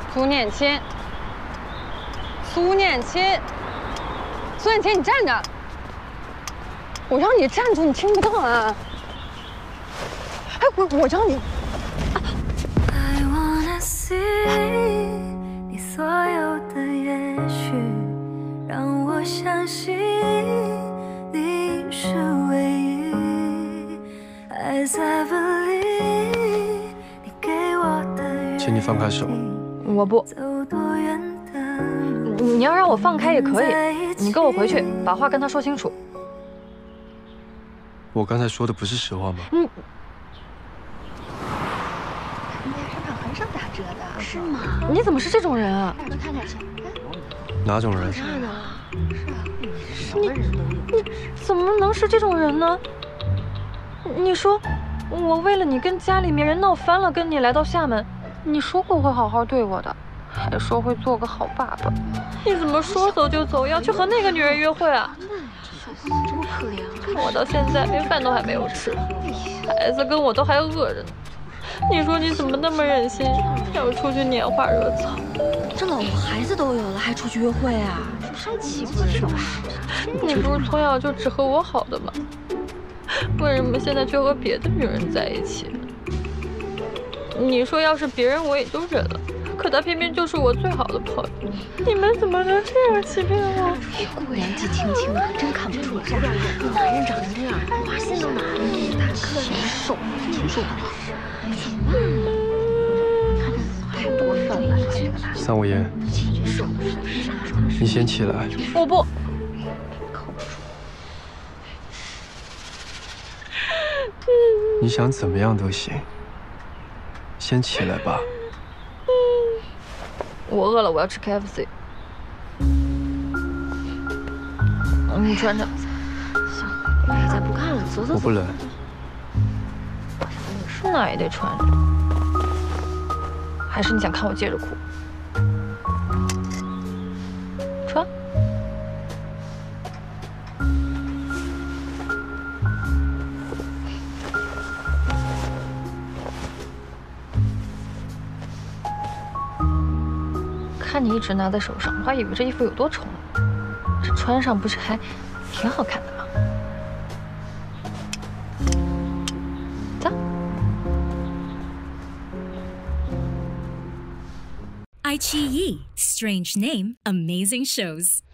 苏念谦，苏念谦，苏念谦，你站着！我让你站住，你听不到啊！哎，我让你。 I wanna see 你所有的也许，让我相信你是唯一。As I believe 你给我的， 请你放开手。 我不。你要让我放开也可以，你跟我回去，把话跟他说清楚。 我刚才说的不是实话吗？ 人家身上很少打折的，是吗？ 你怎么是这种人啊？ 多看点去。 哪种人？ 是啊，什么人都有。 你怎么能是这种人呢？你说，我为了你跟家里面人闹翻了，跟你来到厦门，你说过会好好对我的，还说会做个好爸爸。你怎么说走就走，要去和那个女人约会啊？ 真可怜啊！ 看我到现在连饭都还没有吃，孩子跟我都还饿着呢。你说你怎么那么忍心让我出去拈花惹草？ 这老婆孩子都有了，还出去约会啊？太欺负人了！ 你不是从小就只和我好的吗？为什么现在却和别的女人在一起了？你说要是别人我也就忍了，可他偏偏就是我最好的朋友。你们怎么能这样欺骗我？ 年纪轻轻的，真看不出来。男人长成这样，花心都拿了，可怜受，挺受不了。太过分了，这个男人。 桑无言，你先起来。 我不。 你想怎么样都行，先起来吧。 我饿了，我要吃 KFC。你穿着。 行，我也再不干了，走走走。 我不冷。 那也得穿着。还是你想看我接着哭？穿。看你一直拿在手上，我还以为这衣服有多丑呢。这穿上不是还挺好看的吗？走。 iQIYI, strange name, amazing shows.